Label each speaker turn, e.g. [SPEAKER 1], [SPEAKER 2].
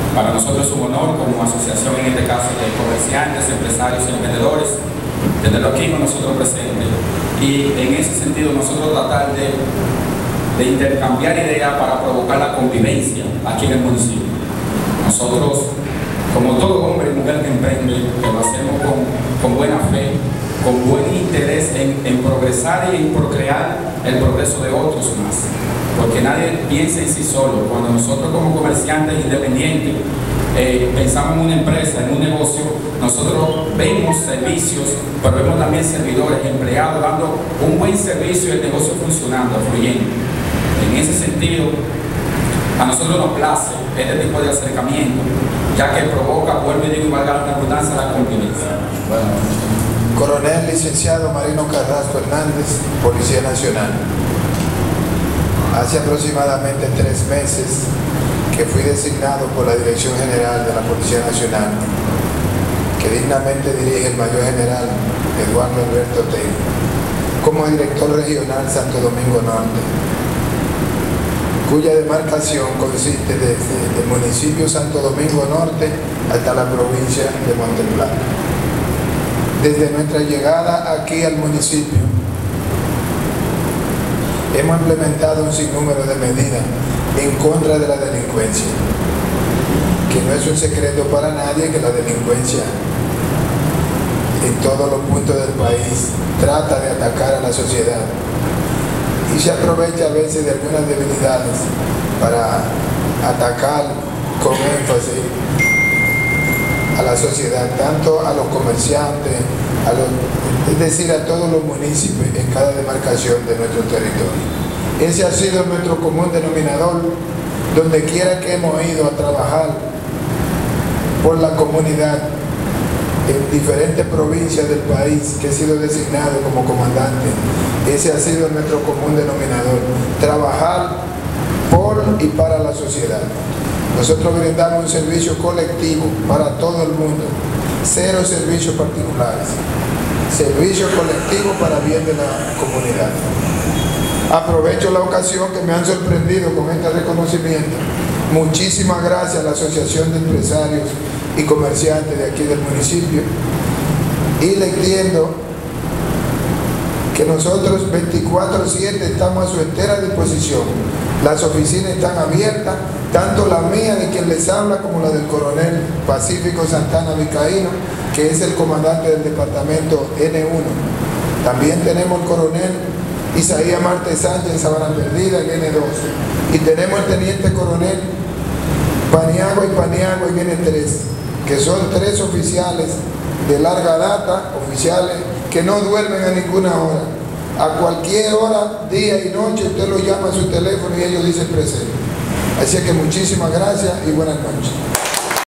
[SPEAKER 1] Para nosotros es un honor como asociación, en este caso de comerciantes, empresarios y emprendedores, tenerlo aquí con nosotros presentes. Y en ese sentido nosotros tratar de intercambiar ideas para provocar la convivencia aquí en el municipio. Nosotros, como todo hombre y mujer que emprende, lo hacemos con buena fe, con buen interés en progresar y en procrear el progreso de otros más. Porque nadie piensa en sí solo. Cuando nosotros como comerciantes independientes pensamos en una empresa, en un negocio, nosotros vemos servicios, pero vemos también servidores, empleados dando un buen servicio y el negocio funcionando, fluyendo. En ese sentido, a nosotros nos place este tipo de acercamiento, ya que provoca, vuelvo y digo, y valga la redundancia, la convivencia.
[SPEAKER 2] Coronel Licenciado Marino Carrasco Hernández, Policía Nacional. Hace aproximadamente 3 meses que fui designado por la Dirección General de la Policía Nacional, que dignamente dirige el Mayor General Eduardo Alberto Tejeda, como director regional Santo Domingo Norte, cuya demarcación consiste desde el municipio Santo Domingo Norte hasta la provincia de Monteplata. Desde nuestra llegada aquí al municipio, hemos implementado un sinnúmero de medidas en contra de la delincuencia, que no es un secreto para nadie que la delincuencia en todos los puntos del país trata de atacar a la sociedad y se aprovecha a veces de algunas debilidades para atacar con énfasis a la sociedad, tanto a los comerciantes, es decir, a todos los municipios en cada demarcación de nuestro territorio. Ese ha sido nuestro común denominador, donde quiera que hemos ido a trabajar por la comunidad en diferentes provincias del país que he sido designado como comandante. Ese ha sido nuestro común denominador, trabajar por y para la sociedad. Nosotros brindamos un servicio colectivo para todo el mundo, 0 servicios particulares, servicio colectivo para bien de la comunidad. Aprovecho la ocasión que me han sorprendido con este reconocimiento. Muchísimas gracias a la Asociación de Empresarios y Comerciantes de aquí del municipio, y le entiendo que nosotros 24/7 estamos a su entera disposición. Las oficinas están abiertas, tanto la mía de quien les habla como la del coronel Pacífico Santana Vizcaíno, que es el comandante del departamento N1. También tenemos el coronel Isaías Marte Sánchez en Sabana Perdida en N2, y tenemos el teniente coronel Paniagua y Paniagua en N3, que son 3 oficiales de larga data, oficiales que no duermen a ninguna hora. A cualquier hora, día y noche, usted lo llama a su teléfono y ellos dicen presente. Así que muchísimas gracias y buenas noches.